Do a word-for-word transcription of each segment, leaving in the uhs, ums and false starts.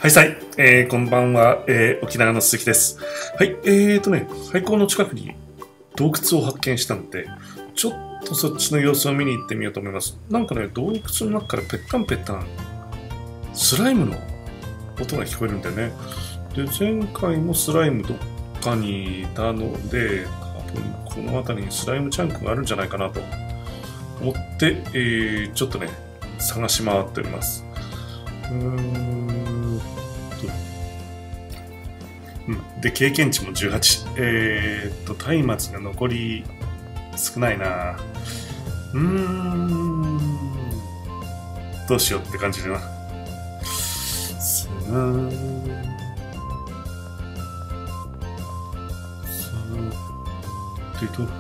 はいさい、えー、こんばんは、えー、沖縄の鈴木です。はい、えーとね、廃校の近くに洞窟を発見したので、ちょっとそっちの様子を見に行ってみようと思います。なんかね、洞窟の中からペッタンペッタン、スライムの音が聞こえるんだよね。で、前回もスライムどっかにいたので、多分この辺りにスライムチャンクがあるんじゃないかなと思って、えー、ちょっとね、探し回っております。うーんと、うん。で、経験値もじゅうはち。えーっと、松明が残り少ないな。うーん。どうしようって感じだな。さあ、さあ、というと、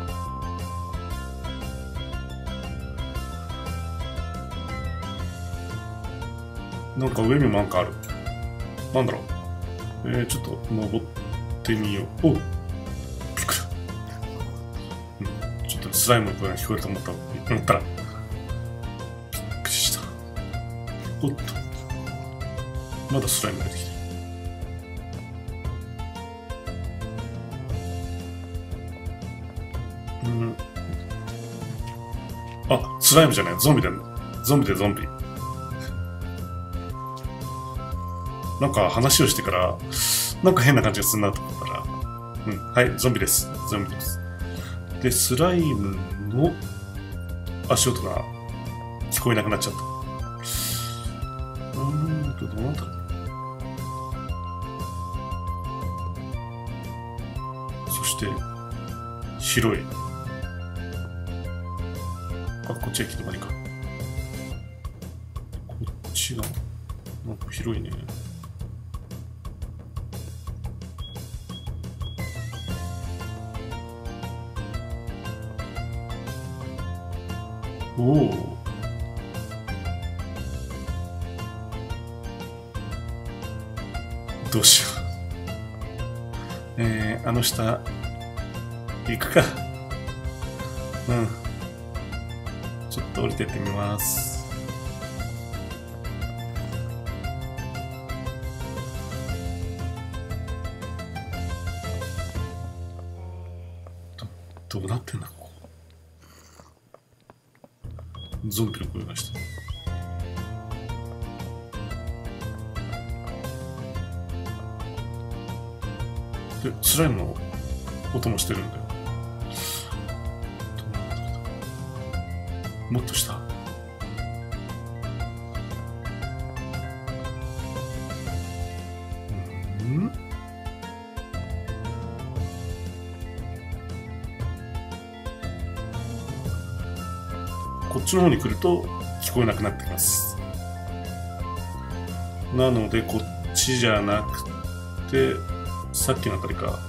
なんか上にもなんかある。なんだろう。えー、ちょっと登ってみよう。おう、びっくり。うん、ちょっとスライムの声が聞こえると思った思ったら、びっくりした。おっと。まだスライム出てきてる。うん。あ、スライムじゃない。ゾンビだね。ゾンビでゾンビ。なんか話をしてから、なんか変な感じがするなと思ったら、うん、はい、ゾンビです。ゾンビです。で、スライムの足音が聞こえなくなっちゃった。うーんと、どうなんだろう。そして、白い。あ、こっちは行き止まりか。こっちが、なんか広いね。おお。どうしよう。えー、あの下、行くか。うん。ちょっと降りてってみます。ど、どうなってんだ、ここ。ゾンビの声がした。で、スライムの音もしてるんだよ。もっと下。うん？こっちの方に来ると聞こえなくなってきます。なのでこっちじゃなくてさっきのあたりか。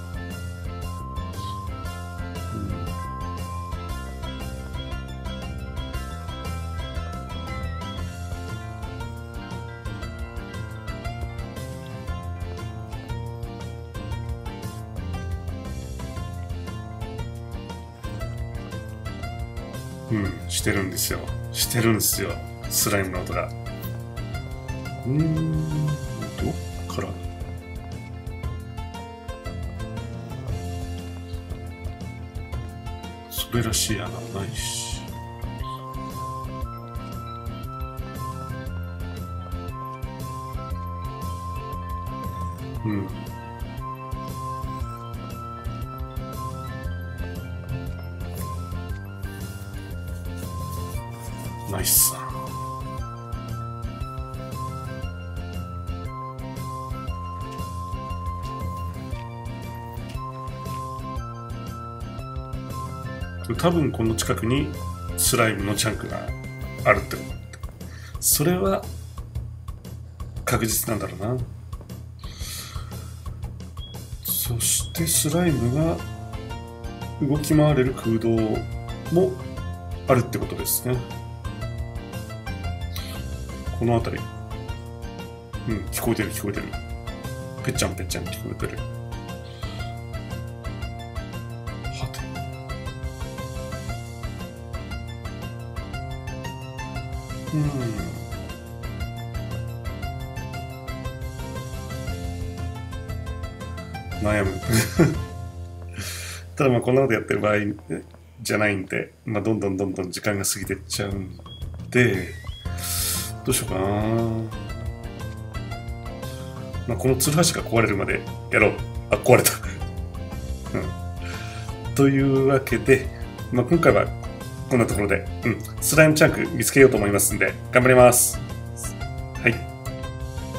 うん、うん、してるんですよ。してるんですよ。スライムの音が。うーん、どっから？それらしい穴ないし。うん。ナイスさ。多分この近くにスライムのチャンクがあるってこと。それは確実なんだろうな。そしてスライムが動き回れる空洞もあるってことですね。この辺り。うん、聞こえてる聞こえてる。ぺっちゃんぺっちゃん聞こえてる。はて。うん。 悩む。ただまあこんなことやってる場合じゃないんで、まあ、どんどんどんどん時間が過ぎてっちゃうんで、どうしようかな。まあ、このツルハシが壊れるまでやろう。あ、壊れた。うん、というわけで、まあ、今回はこんなところで、うん、スライムチャンク見つけようと思いますんで、頑張ります。はい。